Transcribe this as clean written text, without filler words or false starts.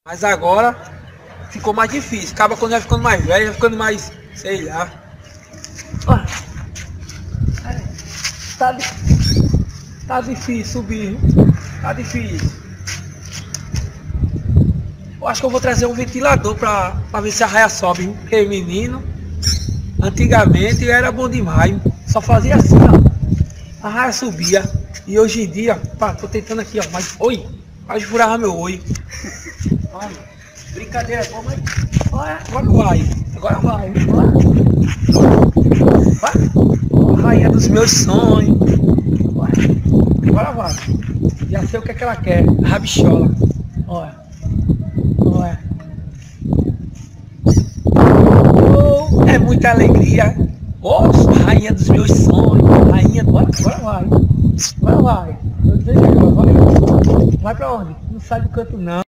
Mas agora ficou mais difícil. Acaba quando vai ficando mais velho, vai ficando mais, sei lá. Tá difícil subir. Tá difícil. Eu acho que eu vou trazer um ventilador pra ver se a raia sobe. Porque menino, antigamente era bom demais. Só fazia assim, ó. A raia subia. E hoje em dia, pá, tô tentando aqui, ó. Mas, oi, quase furava meu olho. Olha, brincadeira boa, mas olha, agora vai. Agora vai. Vai. A rainha dos meus sonhos. Vai. Agora vai. Já sei o que é que ela quer. A rabichola. Olha. Olha. Oh, é muita alegria. Oh, rainha dos meus sonhos. Rainha. Agora vai. Agora vai. Vai pra onde? Não sai do canto não.